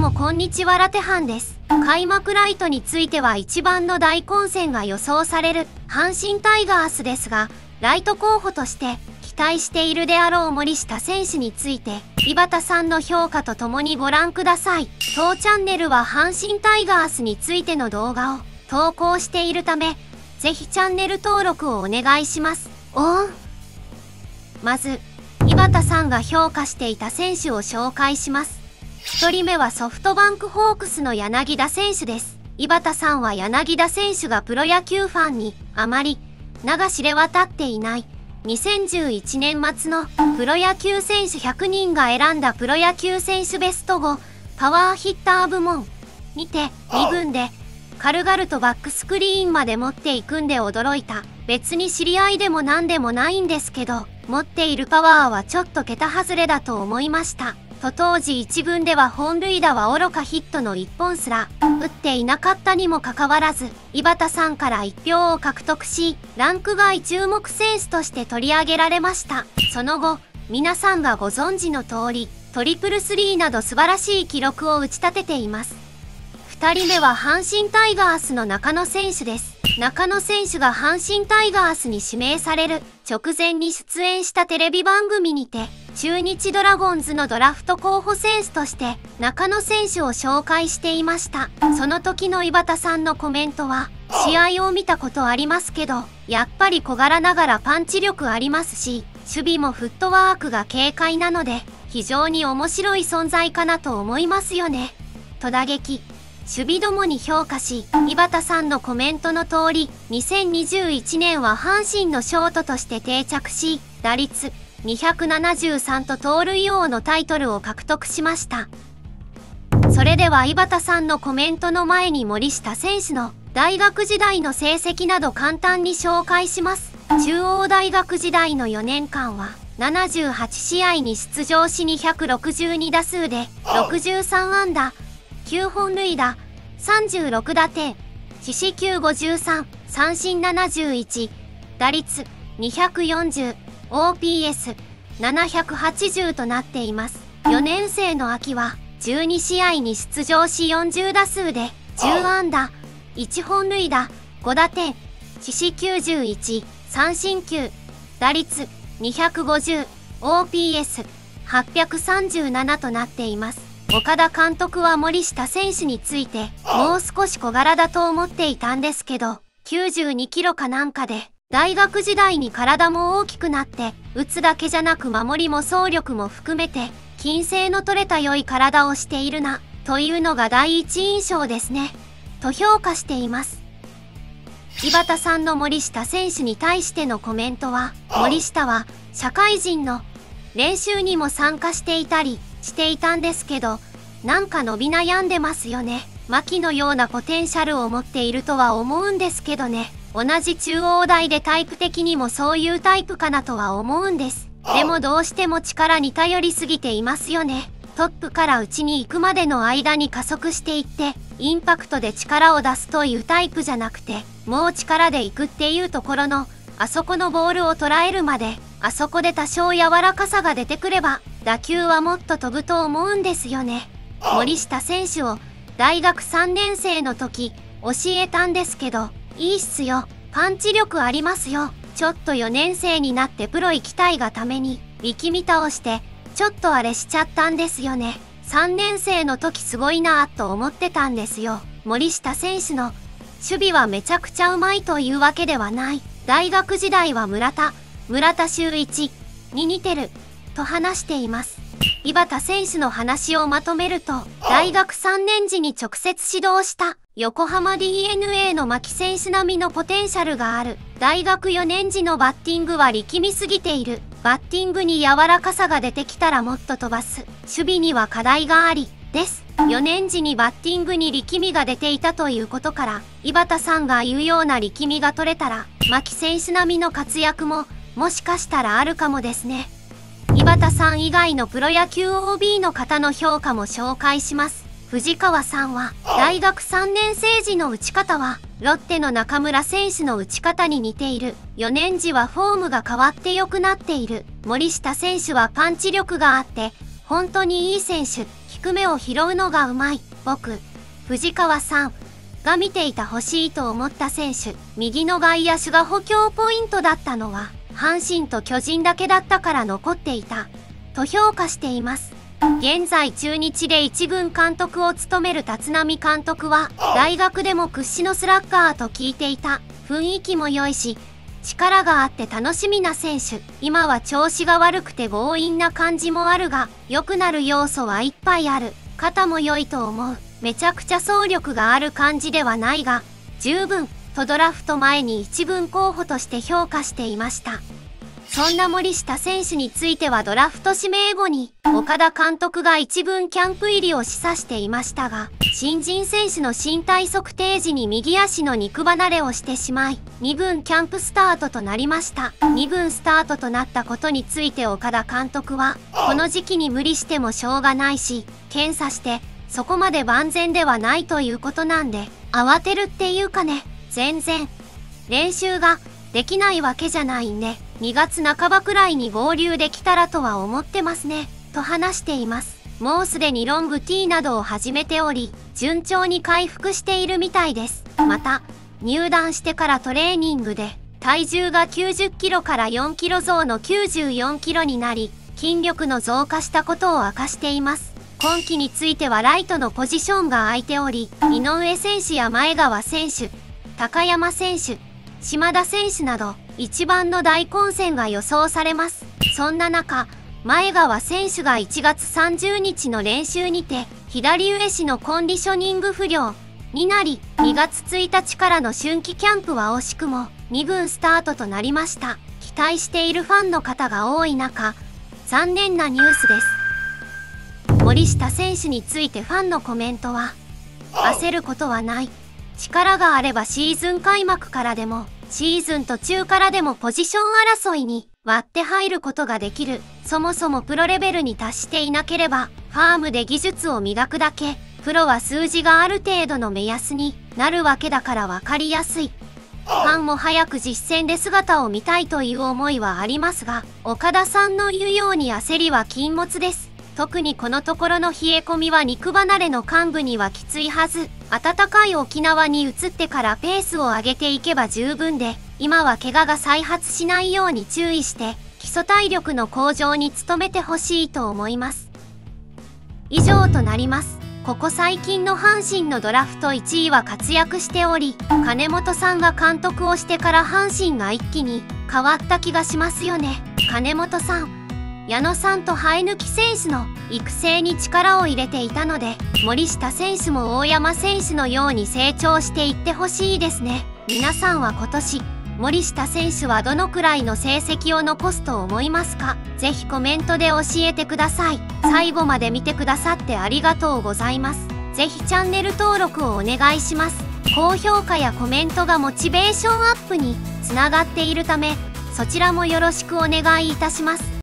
もこんにちは、ラテハンです。開幕ライトについては一番の大混戦が予想される阪神タイガースですが、ライト候補として期待しているであろう森下選手について、井端さんの評価とともにご覧ください。当チャンネルは阪神タイガースについての動画を投稿しているため、ぜひチャンネル登録をお願いします。まず、井端さんが評価していた選手を紹介します。1人目はソフトバンクホークスの柳田選手です。井端さんは柳田選手がプロ野球ファンにあまり名が知れ渡っていない2011年末のプロ野球選手100人が選んだプロ野球選手ベスト5パワーヒッター部門にて2軍で軽々とバックスクリーンまで持っていくんで驚いた。別に知り合いでも何でもないんですけど、持っているパワーはちょっと桁外れだと思いました。と当時1軍では本塁打はおろかヒットの1本すら打っていなかったにもかかわらず、井端さんから1票を獲得し、ランク外注目選手として取り上げられました。その後、皆さんがご存知の通り、トリプルスリーなど素晴らしい記録を打ち立てています。2人目は阪神タイガースの中野選手です。中野選手が阪神タイガースに指名される直前に出演したテレビ番組にて、中日ドラゴンズのドラフト候補選手として中野選手を紹介していました。その時の井端さんのコメントは、試合を見たことありますけど、やっぱり小柄ながらパンチ力ありますし、守備もフットワークが軽快なので、非常に面白い存在かなと思いますよね。と打撃、守備どもに評価し、井端さんのコメントの通り、2021年は阪神のショートとして定着し、打率273と盗塁王のタイトルを獲得しました。それでは井端さんのコメントの前に森下選手の大学時代の成績など簡単に紹介します。中央大学時代の4年間は、78試合に出場し262打数で63安打、9本塁打、36打点、四死球53、三振71、打率240、OPS 780となっています。4年生の秋は12試合に出場し40打数で10安打、1本塁打、5打点、四死球11、三振9、打率250、OPS 837となっています。岡田監督は森下選手について、もう少し小柄だと思っていたんですけど、92キロかなんかで、大学時代に体も大きくなって、打つだけじゃなく守りも走力も含めて、筋性の取れた良い体をしているな、というのが第一印象ですね。と評価しています。井端さんの森下選手に対してのコメントは、森下は社会人の練習にも参加していたりしていたんですけど、なんか伸び悩んでますよね。牧のようなポテンシャルを持っているとは思うんですけどね。同じ中央大でタイプ的にもそういうタイプかなとは思うんです。でもどうしても力に頼りすぎていますよね。トップから内に行くまでの間に加速していって、インパクトで力を出すというタイプじゃなくて、もう力で行くっていうところの、あそこのボールを捉えるまで、あそこで多少柔らかさが出てくれば、打球はもっと飛ぶと思うんですよね。森下選手を大学3年生の時教えたんですけど、いいっすよ。パンチ力ありますよ。ちょっと4年生になってプロ行きたいがために力み倒して、ちょっとあれしちゃったんですよね。3年生の時すごいなぁと思ってたんですよ。森下選手の守備はめちゃくちゃうまいというわけではない。大学時代は村田修一に似てると話しています。井端選手の話をまとめると、大学3年時に直接指導した横浜 DNA の牧選手並みのポテンシャルがある。大学4年時のバッティングは力みすぎている。バッティングに柔らかさが出てきたらもっと飛ばす。守備には課題があり、です。4年時にバッティングに力みが出ていたということから、井端さんが言うような力みが取れたら、牧選手並みの活躍も、もしかしたらあるかもですね。井端さん以外のプロ野球 OB の方の評価も紹介します。藤川さんは、大学3年生時の打ち方は、ロッテの中村選手の打ち方に似ている。4年時はフォームが変わって良くなっている。森下選手はパンチ力があって、本当にいい選手。 低めを拾うのがうまい。僕、藤川さんが見ていた欲しいと思った選手、右の外野手が補強ポイントだったのは、阪神と巨人だけだったから残っていた。と評価しています。現在中日で一軍監督を務める立浪監督は、大学でも屈指のスラッガーと聞いていた。雰囲気も良いし、力があって楽しみな選手。今は調子が悪くて強引な感じもあるが、良くなる要素はいっぱいある。肩も良いと思う。めちゃくちゃ走力がある感じではないが、十分、とドラフト前に一軍候補として評価していました。そんな森下選手についてはドラフト指名後に、岡田監督が一軍キャンプ入りを示唆していましたが、新人選手の身体測定時に右足の肉離れをしてしまい、2軍キャンプスタートとなりました。2軍スタートとなったことについて岡田監督は、この時期に無理してもしょうがないし、検査して、そこまで万全ではないということなんで、慌てるっていうかね、全然、練習ができないわけじゃないんで、2月半ばくらいに合流できたらとは思ってますね、と話しています。もうすでにロングティーなどを始めており、順調に回復しているみたいです。また、入団してからトレーニングで、体重が90キロから4キロ増の94キロになり、筋力の増加したことを明かしています。今季についてはライトのポジションが空いており、井上選手や前川選手、高山選手、島田選手など一番の大混戦が予想されます。そんな中、前川選手が1月30日の練習にて左上肢のコンディショニング不良になり、2月1日からの春季キャンプは惜しくも2軍スタートとなりました。期待しているファンの方が多い中、残念なニュースです。森下選手についてファンのコメントは、焦ることはない。力があればシーズン開幕からでも、シーズン途中からでもポジション争いに割って入ることができる。そもそもプロレベルに達していなければ、ファームで技術を磨くだけ。プロは数字がある程度の目安になるわけだから分かりやすい。ファンも早く実戦で姿を見たいという思いはありますが、岡田さんの言うように焦りは禁物です。特にこのところの冷え込みは肉離れの幹部にはきついはず。暖かい沖縄に移ってからペースを上げていけば十分で、今は怪我が再発しないように注意して、基礎体力の向上に努めてほしいと思います。以上となります。ここ最近の阪神のドラフト1位は活躍しており、金本さんが監督をしてから阪神が一気に変わった気がしますよね。金本さん、矢野さんと生え抜き選手の育成に力を入れていたので、森下選手も大山選手のように成長していってほしいですね。皆さんは今年、森下選手はどのくらいの成績を残すと思いますか？ぜひコメントで教えてください。最後まで見てくださってありがとうございます。ぜひチャンネル登録をお願いします。高評価やコメントがモチベーションアップにつながっているため、そちらもよろしくお願いいたします。